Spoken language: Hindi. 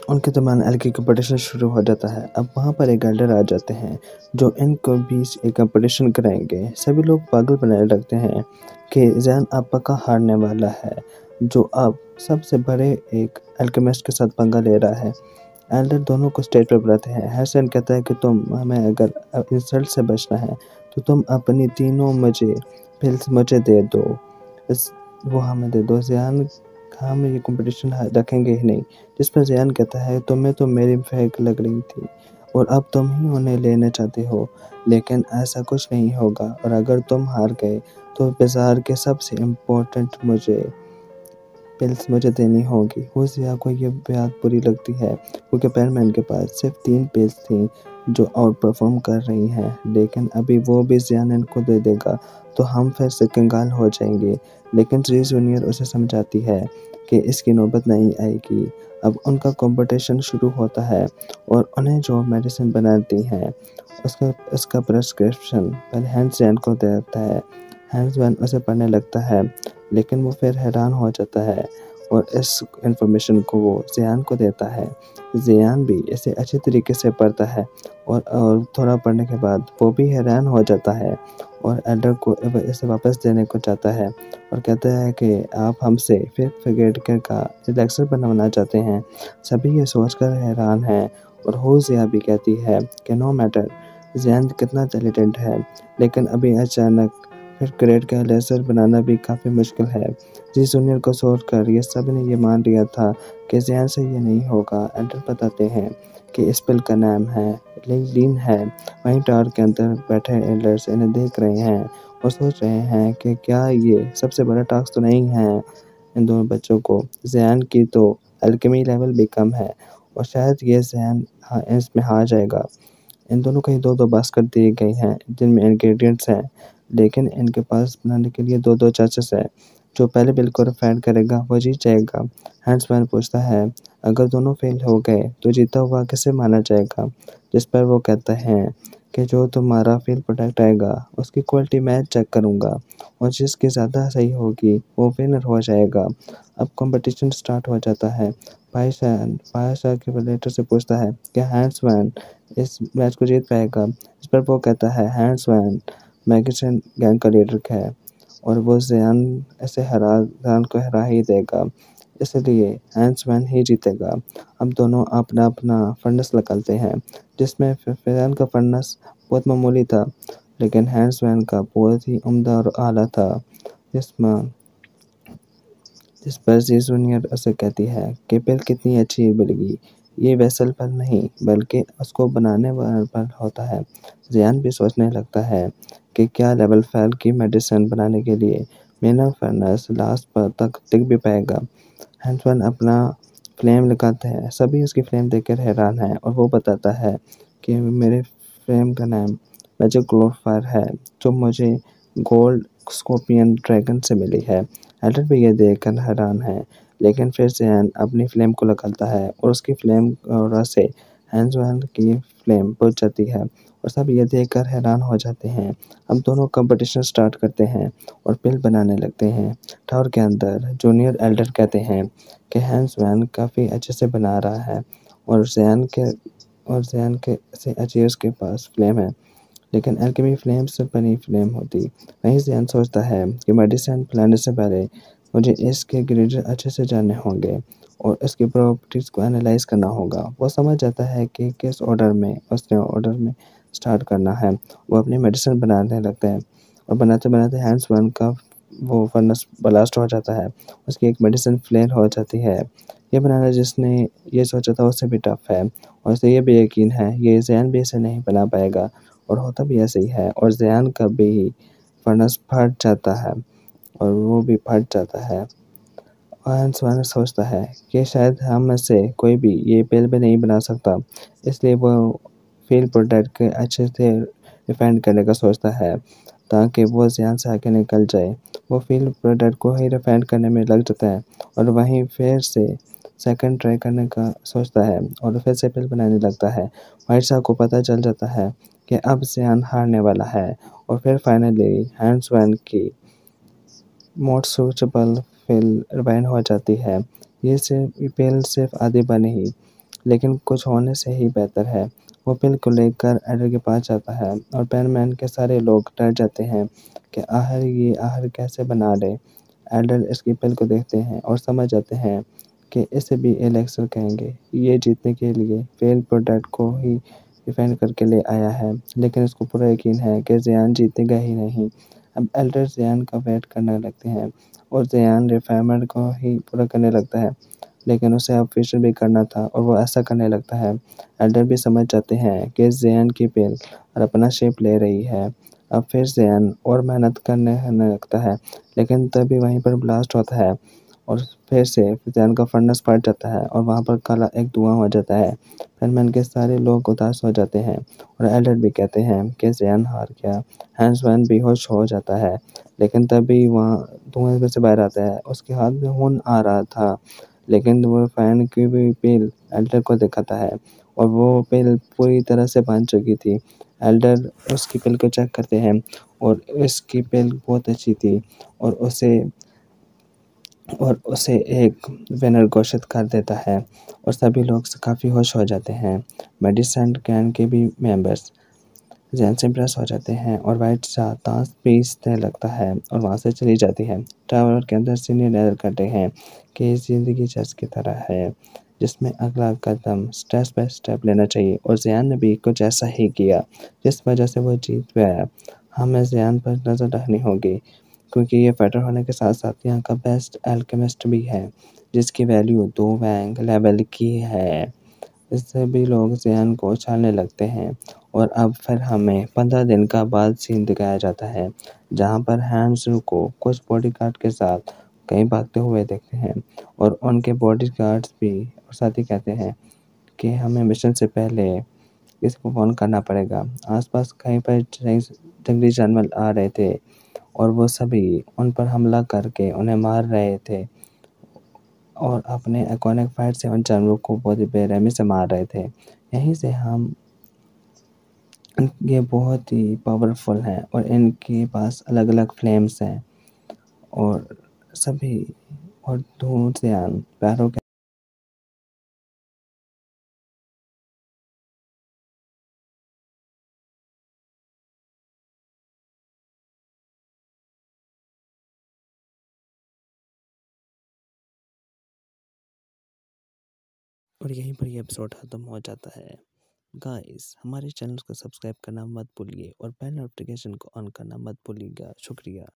उनके दरमियान हल्की कंपटीशन शुरू हो जाता है। अब वहाँ पर एक एल्डर आ जाते हैं जो इनको बीच एक कंपटीशन कराएंगे। सभी लोग पागल बनाने लगते हैं कि ज़ैन अब पक्का हारने वाला है, जो अब सबसे बड़े एक अल्केमिस्ट के साथ पंगा ले रहा है। एल्डर दोनों को स्टेज पर बुलाते हैं। हैसन कहता है कि तुम हमें अगर इंसल्ट से बचना है तो तुम अपनी तीनों मुझे पिल्स मुझे दे दो, इस वो हमें दे दो। ज़ियान हम ये कंपटीशन रखेंगे ही नहीं। जिस पर ज़ियान कहता है तुम्हें तो मेरी फेक लग रही थी और अब तुम ही उन्हें लेना चाहते हो, लेकिन ऐसा कुछ नहीं होगा और अगर तुम हार गए तो बाजार के सबसे इम्पोर्टेंट पिल्स मुझे देनी होगी। होशिया को ये बात बुरी लगती है क्योंकि पैरमैन के पास सिर्फ 3 पिल्स थी जो आउट परफॉर्म कर रही हैं, लेकिन अभी वो भी ज़ियान को दे देगा तो हम फिर से कंगाल हो जाएंगे। लेकिन श्री जूनियर उसे समझाती है कि इसकी नौबत नहीं आएगी। अब उनका कंपटीशन शुरू होता है और उन्हें जो मेडिसिन बनाती हैं उसका प्रेस्क्रिप्शन पहले हैंस जैन को देता है। हैंस वैन उसे पढ़ने लगता है, लेकिन वो फिर हैरान हो जाता है और इस इन्फॉर्मेशन को वो ज़ियान को देता है। ज़ियान भी इसे अच्छे तरीके से पढ़ता है और थोड़ा पढ़ने के बाद वो भी हैरान हो जाता है और एल्डर को इसे वापस देने को चाहता है और कहता है कि आप हमसे फिफ्थ ब्रिगेड का इलेक्शन बनवाना चाहते हैं। सभी ये सोचकर हैरान हैं और होशिया भी कहती है कि नो मैटर ज़ियान कितना टैलेंटेड है, लेकिन अभी अचानक फिर ग्रेड का लेसर बनाना भी काफ़ी मुश्किल है। जी जूनियर को छोड़कर ये सब ने ये मान लिया था कि ज़ियान से ये नहीं होगा। एल्डर बताते हैं कि इस पिल का नाम है लीन है। वहीं टावर के अंदर बैठे एल्डर्स इन्हें देख रहे हैं और सोच रहे हैं कि क्या ये सबसे बड़ा टास्क तो नहीं है इन दोनों बच्चों को। ज़ियान की तो अल्केमी लेवल भी कम है और शायद ये ज़ियान इसमें हार जाएगा। इन दोनों को ही 2-2 बास्केट दी गई हैं जिनमें इंग्रेडिएंट्स हैं, लेकिन इनके पास बनाने के लिए 2-2 चांसेस हैं। जो पहले बिल को रिफाइंड करेगा वो जीत जाएगा। हैंड्समैन पूछता है अगर दोनों फेल हो गए तो जीता हुआ किसे माना जाएगा, जिस पर वो कहता है कि जो तुम्हारा फील्ड प्रोडक्ट आएगा उसकी क्वालिटी मैं चेक करूँगा और जिसकी ज़्यादा सही होगी वो विनर हो जाएगा। अब कंपटीशन स्टार्ट हो जाता है। पायसा के लेटर से पूछता है कि हैंड्समैन इस मैच को जीत पाएगा, इस पर वो कहता है हैंड्समैन मैगजीन गैंग का लीडर है और वो ज़ियान को हरा ही देगा, इसलिए हैंड्समैन ही जीतेगा। अब दोनों अपना अपना फंडस निकालते हैं, जिसमें ज़ियान का फंडस बहुत मामूली था, लेकिन हैंड्समैन का बहुत ही उम्दा और आला था। जिस पर जी जूनियर उसे कहती है कि पिल कितनी अच्छी बनेगी, ये वेसल पर नहीं बल्कि उसको बनाने वाले पर होता है। ज़ियान भी सोचने लगता है कि क्या लेवल 5 की मेडिसिन बनाने के लिए मेरा फर्नेस लास्ट पर तक टिक भी पाएगा। हैंसवन अपना फ्लेम लगाता है। सभी उसकी फ्लेम देखकर हैरान हैं और वो बताता है कि मेरे फ्लेम का नाम मैजिक ग्लोफायर है, जो मुझे गोल्ड स्कॉर्पियन ड्रैगन से मिली है। एल्डर भी ये देखकर हैरान है, लेकिन फिर ज़ियान अपनी फ्लेम को लगाता है और उसकी फ्लेम से हैंसवन की फ्लेम बुझ जाती है और सब ये देखकर हैरान हो जाते हैं। अब दोनों कंपटीशन स्टार्ट करते हैं और पिल बनाने लगते हैं। टावर के अंदर जूनियर एल्डर कहते हैं कि हैंसवन काफ़ी अच्छे से बना रहा है और ज़ियान के से अच्छी उसके पास फ्लेम है, लेकिन अल्केमी फ्लेम से बनी फ्लेम होती। वहीं ज़ियान सोचता है कि मेडिसिन बनाने से पहले मुझे इसके इंग्रेडिएंट अच्छे से जानने होंगे और इसकी प्रॉपर्टीज़ को एनालाइज करना होगा। वो समझ जाता है कि किस ऑर्डर में स्टार्ट करना है। वो अपनी मेडिसिन बनाने लगता है और बनाते बनाते हैंड्समैन का वो फर्नेस ब्लास्ट हो जाता है। उसकी एक मेडिसिन फेल हो जाती है। ये बनाना जिसने ये सोचा था उससे भी टफ है और उसे ये भी यकीन है ये ज़ियान भी इसे नहीं बना पाएगा और होता भी ऐसे ही है और ज़ियान का भी फर्नेस फट जाता है और वो भी फट जाता है। और हैंसवन सोचता है कि शायद हम में से कोई भी ये पिल भी नहीं बना सकता, इसलिए वो फील्ड प्रोडक्ट के अच्छे से रिफाइंड करने का सोचता है ताकि वो ज़ियान से आगे निकल जाए। वो फील्ड प्रोडक्ट को ही रिफाइंड करने में लग जाता है और वहीं फिर से सेकंड ट्राई करने का सोचता है और फिर से पिल बनाने लगता है। व्हाइट शाह को पता चल जाता है कि अब ज़ियान हारने वाला है और फिर फाइनली हैंसवन की मोड सूटेबल फिल रिवाइंड हो जाती है। ये पिल सिर्फ आधी बनी ही लेकिन कुछ होने से ही बेहतर है। वो पिल को लेकर एडर के पास जाता है और पेनमैन के सारे लोग डर जाते हैं कि आखिर कैसे बना ले। एडर इसकी पिल को देखते हैं और समझ जाते हैं कि इसे भी एलेक्सर कहेंगे। ये जीतने के लिए फेल प्रोडक्ट को ही डिफेंड करके ले आया है, लेकिन उसको पूरा यकीन है कि ज़ियान जीतेगा ही नहीं। अब एल्डर ज़ियान का वेट करने लगते हैं और ज़ियान रिफाइनमेंट को ही पूरा करने लगता है, लेकिन उसे अब फिशर भी करना था और वो ऐसा करने लगता है। एल्डर भी समझ जाते हैं कि ज़ियान की पेल और अपना शेप ले रही है। अब फिर ज़ियान और मेहनत करने लगता है, लेकिन तभी वहीं पर ब्लास्ट होता है और फिर से ज़ियान का फर्नेस फट जाता है और वहाँ पर काला एक धुआं हो जाता है। पेनमैन के सारे लोग उदास हो जाते हैं और एल्डर भी कहते हैं कि ज़ियान हार गया। हैंसमैन बेहोश हो जाता है, लेकिन तभी वहाँ धुएं में से बाहर आता है। उसके हाथ में खून आ रहा था, लेकिन वो फैन की भी पेल एल्डर को दिखाता है और वो पेल पूरी तरह से बन चुकी थी। एल्डर उसकी पेल को चेक करते हैं और इसकी पेल बहुत अच्छी थी और उसे एक विनर घोषित कर देता है और सभी लोग काफ़ी खुश हो जाते हैं। मेडिसन कैन के भी मेंबर्स ज़हन से इम्प्रेस हो जाते हैं और वाइट सा ताश पीसने लगता है और वहाँ से चली जाती है। ट्रैवलर के अंदर सीनियर नज़र करते हैं कि ज़िंदगी चेस की तरह है, जिसमें अगला कदम स्टेप बाय स्टेप लेना चाहिए और ज़ियान ने भी कुछ ऐसा ही किया, जिस वजह से वो जीत गया। हमें ज़ियान पर नज़र रखनी होगी, क्योंकि ये फाइटर होने के साथ साथ यहाँ का बेस्ट अल्केमिस्ट भी है, जिसकी वैल्यू 2 रैंक लेवल की है। इससे भी लोग ज़ियान को उछालने लगते हैं और अब फिर हमें 15 दिन का बाद सीन दिखाया जाता है, जहाँ पर हैंड्स को कुछ बॉडीगार्ड के साथ कहीं भागते हुए देखते हैं और उनके बॉडीगार्ड्स भी और साथ ही कहते हैं कि हमें मिशन से पहले इसको फ़ोन करना पड़ेगा। आसपास कहीं पर जंगली जानवर आ रहे थे और वो सभी उन पर हमला करके उन्हें मार रहे थे और अपने आइकॉनिक फाइट से उन जानवरों को बहुत ही बेरहमी से मार रहे थे। यहीं से हम ये बहुत ही पावरफुल हैं और इनके पास अलग-अलग फ्लेम्स हैं और सभी और दूर से पैरों के और यहीं पर ये एपिसोड खत्म हो जाता है। गाइस, हमारे चैनल को सब्सक्राइब करना मत भूलिए और बेल नोटिफिकेशन को ऑन करना मत भूलिएगा। शुक्रिया।